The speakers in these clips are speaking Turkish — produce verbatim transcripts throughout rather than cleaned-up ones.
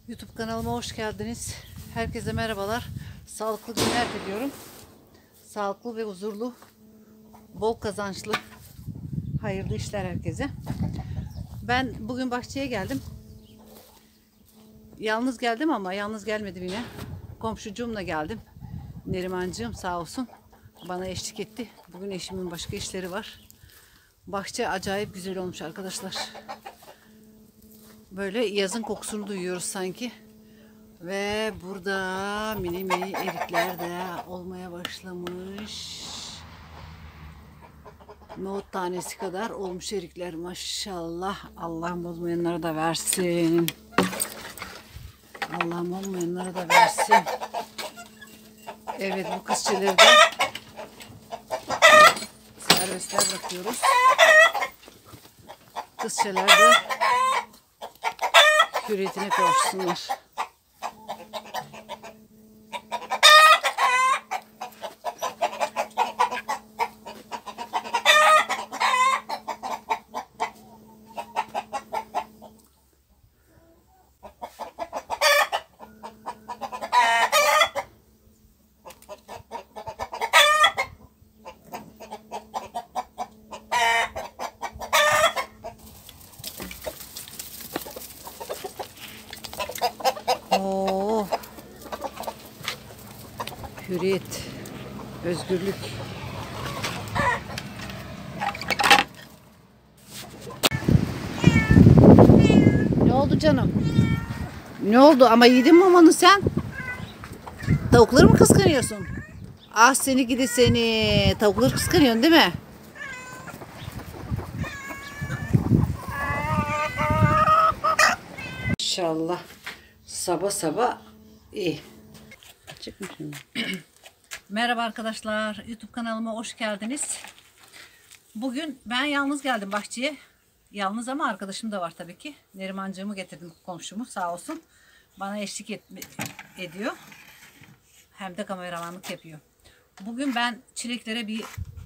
YouTube kanalıma hoş geldiniz. Herkese merhabalar. Sağlıklı günler diliyorum. Sağlıklı ve huzurlu, bol kazançlı, hayırlı işler herkese. Ben bugün bahçeye geldim. Yalnız geldim ama yalnız gelmedim yine. Komşucuğumla geldim. Nerimancığım sağ olsun bana eşlik etti. Bugün eşimin başka işleri var. Bahçe acayip güzel olmuş arkadaşlar. Böyle yazın kokusunu duyuyoruz sanki. Ve burada mini mini erikler de olmaya başlamış. Nohut tanesi kadar olmuş erikler maşallah. Allah'ım olmayanlara da versin. Allah'ım olmayanlara da versin. Evet, bu kızçeleri de serbestler bırakıyoruz. Kızçeler de hürriyetine kavuşsunlar. Oo. Hürriyet, özgürlük. Ne oldu canım? Ne oldu? Ama yedin mi mamanı sen? Tavukları mı kıskanıyorsun? Ah seni gidi seni. Tavukları kıskanıyorsun değil mi? İnşallah. Sabah sabah iyi. Çıkmışım. Merhaba arkadaşlar. YouTube kanalıma hoş geldiniz. Bugün ben yalnız geldim bahçeye. Yalnız ama arkadaşım da var tabii ki. Nerimancığımı getirdim, komşumu sağ olsun. Bana eşlik et, ediyor. Hem de kameramanlık yapıyor. Bugün ben çileklere bir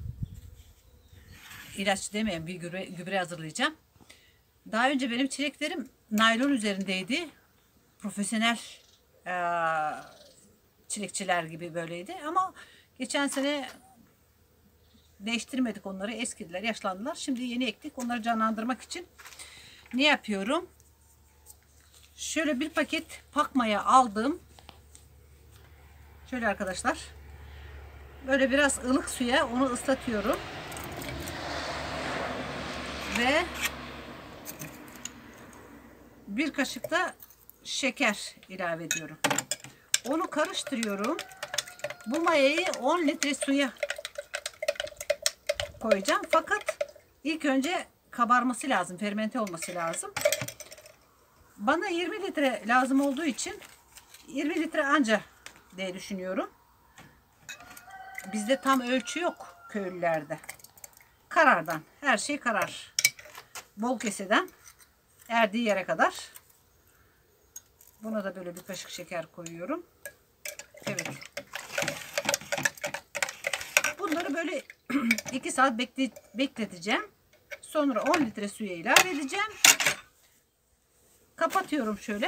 ilaç demeyen bir gübre, gübre hazırlayacağım. Daha önce benim çileklerim naylon üzerindeydi. Profesyonel e, çilekçiler gibi böyleydi. Ama geçen sene değiştirmedik onları. Eskidiler, yaşlandılar. Şimdi yeni ektik. Onları canlandırmak için ne yapıyorum? Şöyle bir paket pakmaya aldım. Şöyle arkadaşlar. Böyle biraz ılık suya onu ıslatıyorum. Ve bir kaşık da şeker ilave ediyorum. Onu karıştırıyorum. Bu mayayı on litre suya koyacağım. Fakat ilk önce kabarması lazım. Fermente olması lazım. Bana yirmi litre lazım olduğu için yirmi litre anca diye düşünüyorum. Bizde tam ölçü yok köylülerde. Karardan. Her şey karar. Bol keseden erdiği yere kadar. Buna da böyle bir kaşık şeker koyuyorum. Evet. Bunları böyle iki saat bekleteceğim. Sonra on litre suya ilave edeceğim. Kapatıyorum şöyle.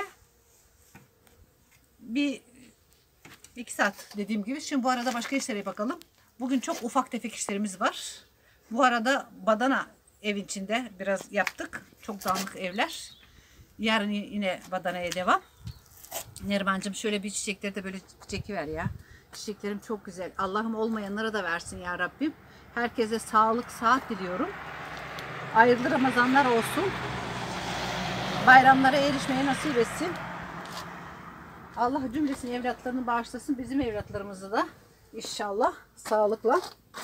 Bir iki saat dediğim gibi. Şimdi bu arada başka işlere bakalım. Bugün çok ufak tefek işlerimiz var. Bu arada badana evin içinde biraz yaptık. Çok dağınık evler. Yarın yine badanaya devam. Nerimancığım şöyle bir çiçekleri de böyle çekiver ya. Çiçeklerim çok güzel. Allah'ım olmayanlara da versin ya Rabbim. Herkese sağlık, sıhhat diliyorum. Hayırlı Ramazanlar olsun. Bayramlara erişmeyi nasip etsin. Allah cümlesinin evlatlarını bağışlasın. Bizim evlatlarımızı da inşallah sağlıkla.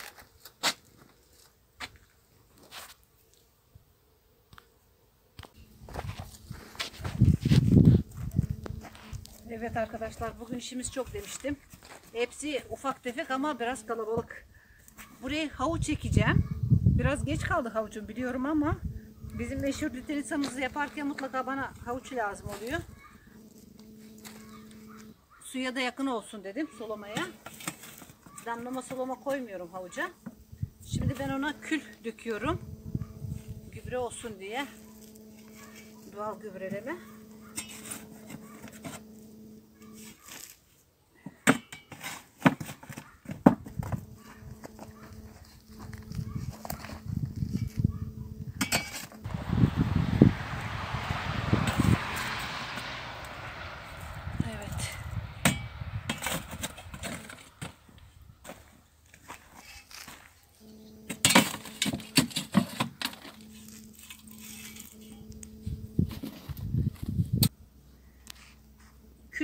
Evet arkadaşlar, bugün işimiz çok demiştim. Hepsi ufak tefek ama biraz kalabalık. Buraya havuç ekeceğim. Biraz geç kaldı havucum biliyorum ama bizim meşhur lütenisamızı yaparken mutlaka bana havuç lazım oluyor. Suya da yakın olsun dedim sulamaya. Damlama sulama koymuyorum havuca. Şimdi ben ona kül döküyorum. Gübre olsun diye. Doğal gübreleme.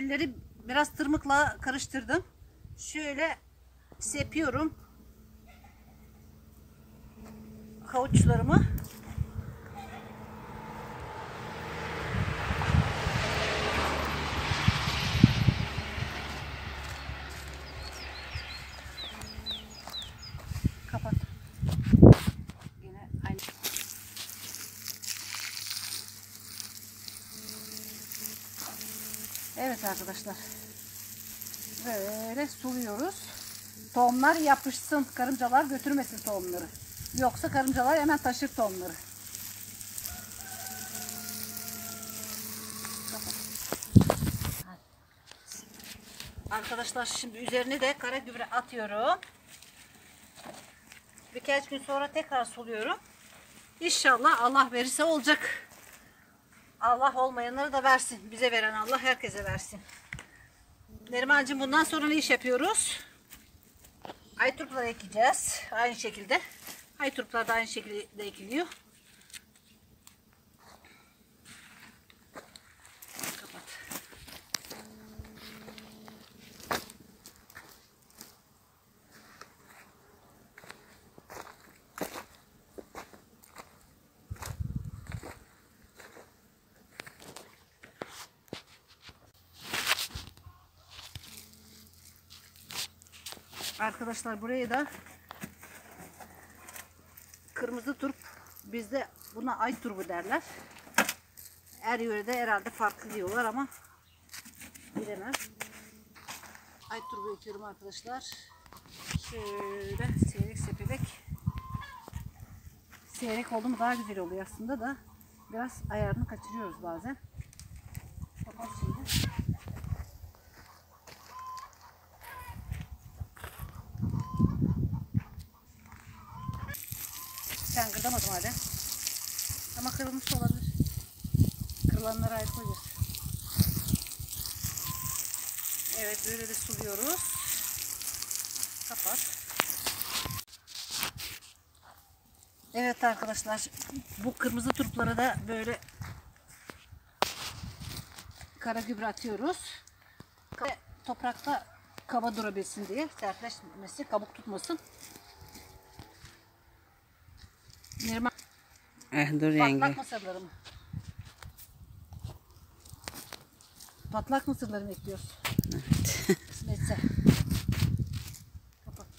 Elleri biraz tırmıkla karıştırdım. Şöyle sepiyorum havuçlarımı. Kapat. Yine aynı. Evet arkadaşlar. Böyle suluyoruz. Tohumlar yapışsın. Karıncalar götürmesin tohumları. Yoksa karıncalar hemen taşır tohumları. Arkadaşlar şimdi üzerine de kara gübre atıyorum. Birkaç gün sonra tekrar suluyorum. İnşallah Allah verirse olacak. Allah olmayanları da versin. Bize veren Allah herkese versin. Nerimancığım, bundan sonra ne iş yapıyoruz? Ayturplar ekeceğiz. Aynı şekilde. Ayturplar da aynı şekilde ekiliyor. Kapat. Arkadaşlar buraya da kırmızı turp, bizde buna ay turbu derler. Her yörede herhalde farklı diyorlar ama bilemem. Ay turbu ekiyorum arkadaşlar. Şöyle seyrek sepelek. Seyrek oldu mu daha güzel oluyor aslında da biraz ayarını kaçırıyoruz bazen. Kapat şimdi. Ben kırdamadım hala. Ama kırılmış olabilir. Kırılanlara ayrı koyacağız. Evet, böyle de suluyoruz. Kapat. Evet arkadaşlar, bu kırmızı turplara da böyle kara gübre atıyoruz. Toprakta kaba durabilsin diye, sertleşmesi, kabuk tutmasın. Neriman, eh dur yenge. patlak mısırlarımı. Patlak mısırlarımı ekliyoruz. Evet. Kısmetse. Kapat.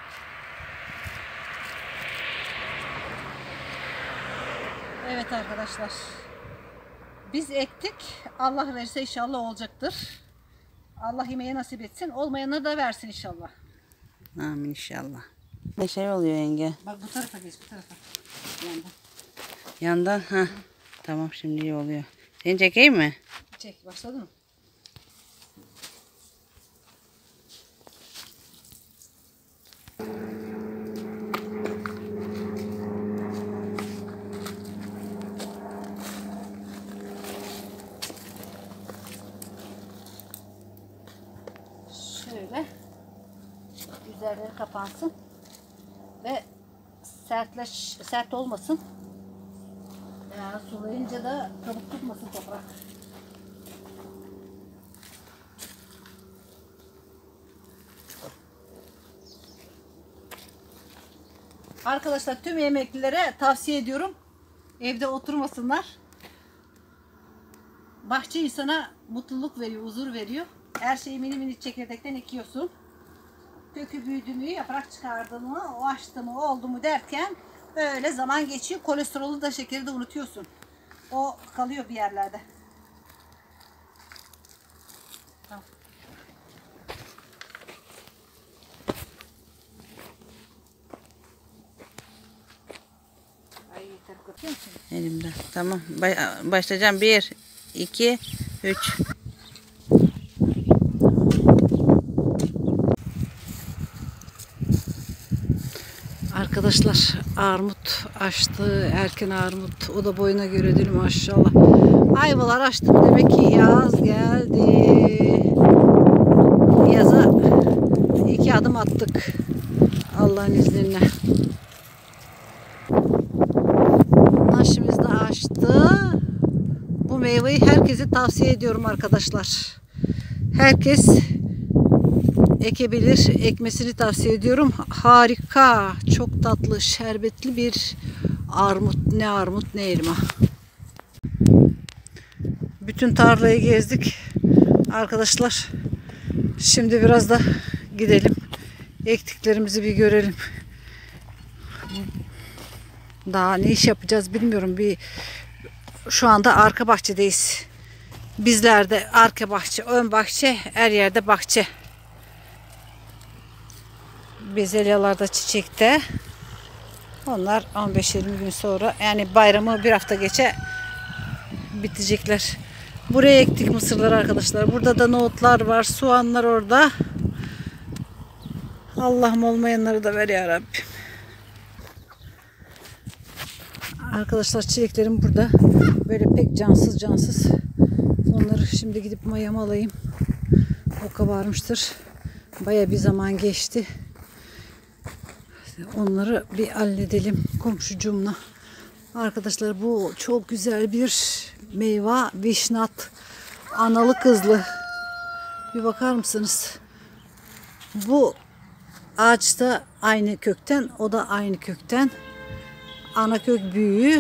Evet arkadaşlar. Biz ektik. Allah verirse inşallah olacaktır. Allah yemeğe nasip etsin. Olmayanı da versin inşallah. Amin inşallah. Ne şey oluyor yenge? Bak bu tarafa geç, bu tarafa. Yandan. Yandan ha. Tamam, şimdi iyi oluyor. Seni çekeyim mi? Çek, başladı mı? Şöyle üzerleri kapansın ve sertleş sert olmasın. Yani sulayınca da kabuk tutmasın toprak. Arkadaşlar, tüm emeklilere tavsiye ediyorum. Evde oturmasınlar. Bahçe insana mutluluk veriyor, huzur veriyor. Her şeyi mini mini çekirdekten ekiyorsun. Kökü büyüdü mü, yaprak çıkardı mı, o açtı mı, oldu mu derken böyle zaman geçiyor. Kolesterolü de, şekeri de unutuyorsun. O kalıyor bir yerlerde. Tamam. Ay yeter, kapıyor musun? Elimden. Tamam. Ba- başlayacağım. Bir, iki, üç. Arkadaşlar, armut açtı, erken armut, o da boyuna göre değil maşallah. Ayvalar açtı, demek ki yaz geldi. Yaza iki adım attık Allah'ın izniyle. Naşimiz de açtı. Bu meyveyi herkese tavsiye ediyorum arkadaşlar. Herkes ekebilir. Ekmesini tavsiye ediyorum. Harika, çok tatlı, şerbetli bir armut. Ne armut ne elma. Bütün tarlayı gezdik arkadaşlar. Şimdi biraz da gidelim. Ektiklerimizi bir görelim. Daha ne iş yapacağız bilmiyorum. Bir şu anda arka bahçedeyiz. Bizlerde arka bahçe, ön bahçe, her yerde bahçe. Bezelyalar da çiçekte. Onlar on beş yirmi gün sonra, yani bayramı bir hafta geçe bitecekler. Buraya ektik mısırları arkadaşlar. Burada da nohutlar var, soğanlar orada. Allah'ım olmayanları da ver ya Rabbim. Arkadaşlar çileklerim burada. Böyle pek cansız cansız. Onları şimdi gidip mayama alayım. O kabarmıştır. Baya bir zaman geçti. Onları bir halledelim komşucuğumla. Arkadaşlar bu çok güzel bir meyve, vişnat. Analı kızlı. Bir bakar mısınız? Bu ağaçta aynı kökten, o da aynı kökten. Ana kök büyüğü.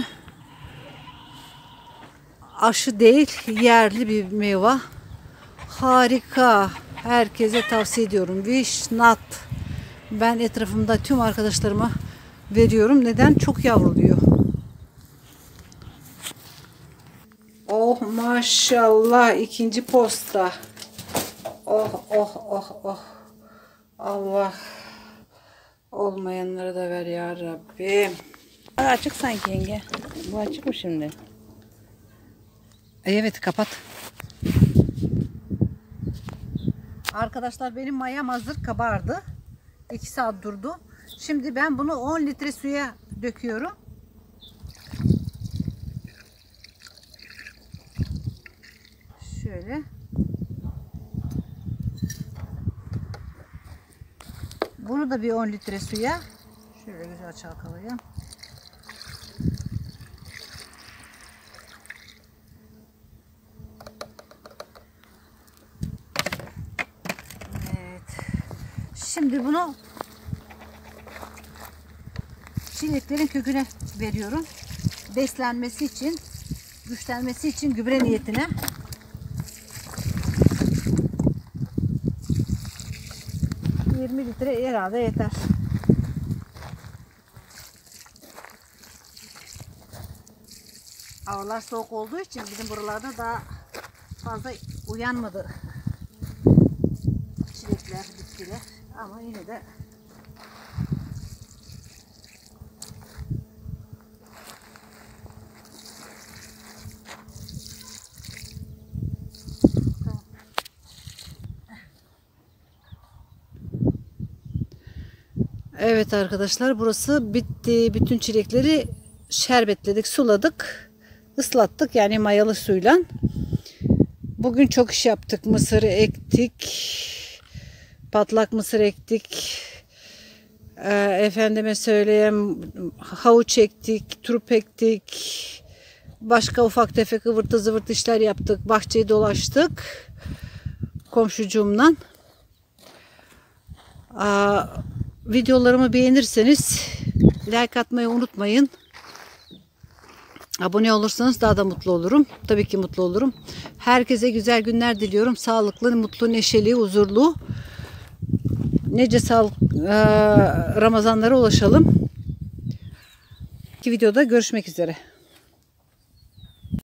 Aşı değil, yerli bir meyve. Harika. Herkese tavsiye ediyorum. Vişnat. Ben etrafımda tüm arkadaşlarıma veriyorum. Neden? Çok yavruluyor. Oh maşallah, ikinci posta. Oh oh oh oh. Allah. Olmayanları da ver ya Rabbim. Açık sanki yenge. Bu açık mı şimdi? Evet, kapat. Arkadaşlar benim mayam hazır, kabardı. iki saat durdu. Şimdi ben bunu on litre suya döküyorum. Şöyle. Bunu da bir on litre suya şöyle güzel çalkalayayım. Şimdi bunu çileklerin köküne veriyorum. Beslenmesi için, güçlenmesi için gübre niyetine. yirmi litre herhalde yeter. Havalar soğuk olduğu için bizim buralarda daha fazla uyanmadı çilekler, bitkiler. Ama yine de evet arkadaşlar, burası bitti. Bütün çilekleri şerbetledik, suladık, ıslattık, yani mayalı suyla. Bugün çok iş yaptık. Mısırı ektik. Patlak mısır ektik. Ee, efendime söyleyeyim, havuç ektik, turp ektik. Başka ufak tefek ıvırtı zıvırtı işler yaptık. Bahçeyi dolaştık komşucuğumla. Aa, videolarımı beğenirseniz like atmayı unutmayın. Abone olursanız daha da mutlu olurum. Tabii ki mutlu olurum. Herkese güzel günler diliyorum. Sağlıklı, mutlu, neşeli, huzurlu, nice sağlık e, Ramazanlara ulaşalım. İki videoda görüşmek üzere.